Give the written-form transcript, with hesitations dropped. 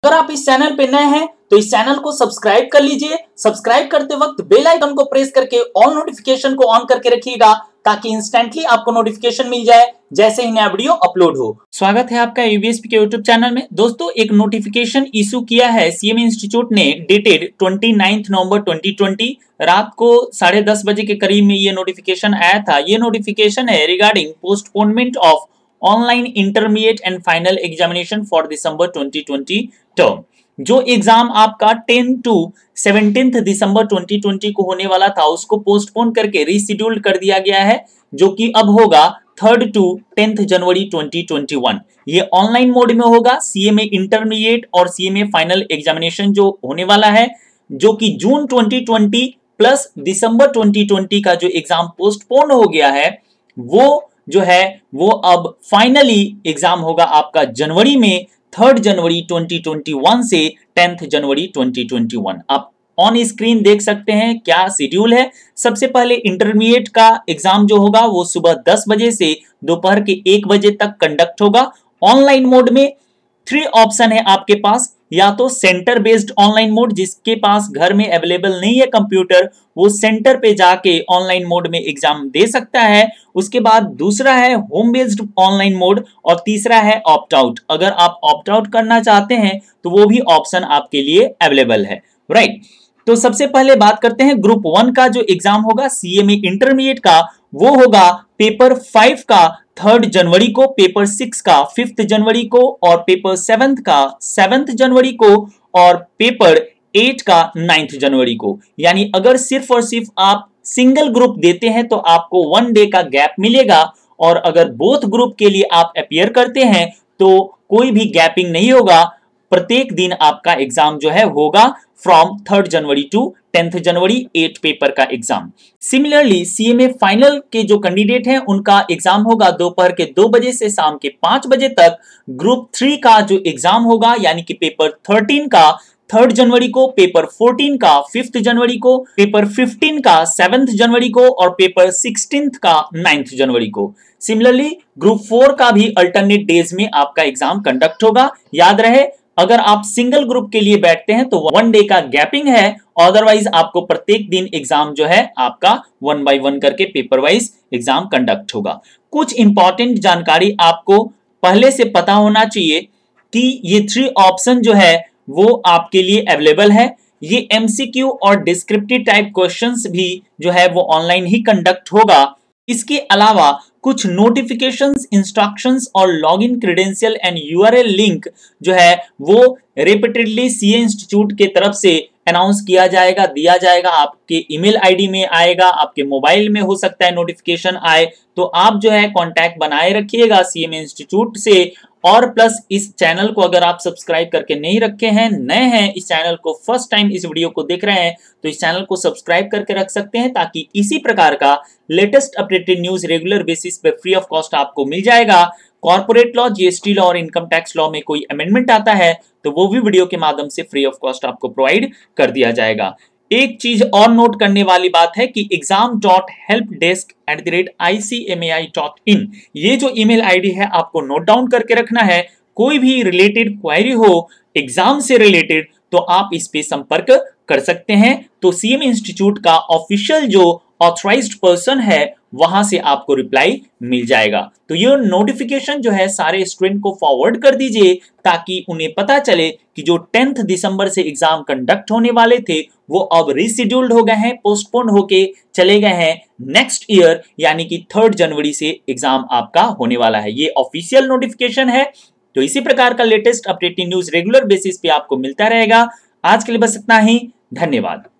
अगर आप इस चैनल पे नए हैं तो इस चैनल को सब्सक्राइब कर लीजिए। सब्सक्राइब करते वक्त बेल आइकन को प्रेस करके ऑल नोटिफिकेशन को ऑन करके रखिएगा ताकि इंस्टेंटली आपको नोटिफिकेशन मिल जाए जैसे ही नया वीडियो अपलोड हो। स्वागत है आपका यूबीएसपी के यूट्यूब चैनल में। दोस्तों, एक नोटिफिकेशन इशू किया है सीएमए इंस्टीट्यूट ने डेटेड 29 नवंबर 2020 रात को 10:30 बजे के करीब में ये नोटिफिकेशन आया था। ये नोटिफिकेशन है regarding postponement of online intermediate and final examination for दिसंबर 2020 टर्म। जो एग्जाम आपका 10 to 17 दिसंबर 2020 को होने वाला था उसको पोस्टपोन करके रीशेड्यूल कर दिया गया है, जो कि अब होगा 3rd to 10th जनवरी 2021। ये ऑनलाइन मोड में होगा। सीएमए इंटरमीडिएट और सीएमए फाइनल एग्जामिनेशन जो होने वाला है, जो कि जून 2020 प्लस दिसंबर 2020 का जो एग्जाम पोस्टपोन हो गया है, वो जो है वो अब फाइनली एग्जाम होगा आपका जनवरी में 3rd जनवरी 2021 से 10th जनवरी 2021। आप ऑन स्क्रीन देख सकते हैं क्या शेड्यूल है। सबसे पहले इंटरमीडिएट का एग्जाम जो होगा वो सुबह 10 बजे से दोपहर के 1 बजे तक कंडक्ट होगा ऑनलाइन मोड में। 3 ऑप्शन है आपके पास, या तो सेंटर बेस्ड ऑनलाइन मोड, जिसके पास घर में अवेलेबल नहीं है कंप्यूटर वो सेंटर पे जाके ऑनलाइन मोड में एग्जाम दे सकता है। उसके बाद दूसरा है होम बेस्ड ऑनलाइन मोड और तीसरा है ऑप्ट आउट। अगर आप ऑप्ट आउट करना चाहते हैं तो वो भी ऑप्शन आपके लिए अवेलेबल है, राइट। तो सबसे पहले बात करते हैं ग्रुप 1 का जो एग्जाम होगा सीएमए इंटरमीडिएट का, वो होगा पेपर 5 का 3rd जनवरी को, पेपर 6 का 5th जनवरी को और पेपर 7 का 7th जनवरी को और पेपर 8 का 9th जनवरी को। यानी अगर सिर्फ और सिर्फ आप सिंगल ग्रुप देते हैं तो आपको 1 डे का गैप मिलेगा, और अगर बोथ ग्रुप के लिए आप अपीयर करते हैं तो कोई भी गैपिंग नहीं होगा। प्रत्येक दिन आपका एग्जाम जो है होगा from 3rd January to 10th January 8 paper का एग्जाम। सिमिलरली सीएमए फाइनल के जो कैंडिडेट हैं उनका एग्जाम होगा दोपहर के 2 बजे से शाम के 5 बजे तक। ग्रुप 3 का जो एग्जाम होगा यानी कि पेपर 13 का 3rd जनवरी को, पेपर 14 का 5th जनवरी को, पेपर 15 का 7th जनवरी को और पेपर 16 का 9th जनवरी को। सिमिलरली ग्रुप 4 का भी अल्टरनेट डेज में आपका एग्जाम कंडक्ट होगा। याद रहे, अगर आप सिंगल ग्रुप के लिए बैठते हैं तो 1 डे का गैपिंग है, अदरवाइज आपको प्रत्येक दिन एग्जाम जो है आपका 1 by 1 करके पेपर वाइज एग्जाम कंडक्ट होगा। कुछ इंपॉर्टेंट जानकारी आपको पहले से पता होना चाहिए कि ये 3 ऑप्शन जो है वो आपके लिए अवेलेबल है। ये एमसीक्यू और डिस्क्रिप्टिव टाइप क्वेश्चंस भी जो है वो ऑनलाइन ही कंडक्ट होगा। इसके अलावा कुछ नोटिफिकेशंस, इंस्ट्रक्शंस और login credential and URL link जो है वो रिपीटेडली सीए इंस्टीट्यूट के तरफ से अनाउंस किया जाएगा, दिया जाएगा। आपके ईमेल आईडी में आएगा, आपके मोबाइल में हो सकता है नोटिफिकेशन आए, तो आप जो है कांटेक्ट बनाए रखिएगा सीएमए इंस्टीट्यूट से। और प्लस इस चैनल को अगर आप सब्सक्राइब करके नहीं रखे हैं, नए हैं इस चैनल को, फर्स्ट टाइम इस वीडियो को देख रहे हैं, तो इस चैनल को सब्सक्राइब करके रख सकते हैं ताकि इसी प्रकार का latest updated news regular basis पे फ्री ऑफ कॉस्ट आपको मिल जाएगा। कॉर्पोरेट लॉ, जीएसटी लॉ और इनकम टैक्स लॉ में कोई अमेंडमेंट आता है तो वो भी वीडियो के माध्यम से फ्री ऑफ कॉस्ट आपको प्रोवाइड कर दिया जाएगा। एक चीज और नोट करने वाली बात है कि exam.helpdesk@icmai.in ये जो ईमेल आईडी है आपको नोट डाउन करके रखना है। कोई भी रिलेटेड क्वेरी हो एग्जाम से रिलेटेड तो आप इस पे संपर्क कर सकते हैं। तो सीएमए इंस्टीट्यूट का ऑफिशियल जो ऑथराइज्ड पर्सन है वहां से आपको रिप्लाई मिल जाएगा। तो ये नोटिफिकेशन जो है सारे स्टूडेंट को फॉरवर्ड कर दीजिए ताकि उन्हें पता चले कि जो 10th दिसंबर से एग्जाम कंडक्ट होने वाले थे वो अब रीशेड्यूल्ड हो गए हैं, पोस्टपोन होके चले गए हैं नेक्स्ट ईयर, यानी कि 3rd जनवरी से एग्जाम आपका होने वाला है। ये ऑफिशियल नोटिफिकेशन है। तो इसी प्रकार का latest updated news regular basis पे आपको मिलता रहेगा। आज के लिए बस इतना ही, धन्यवाद।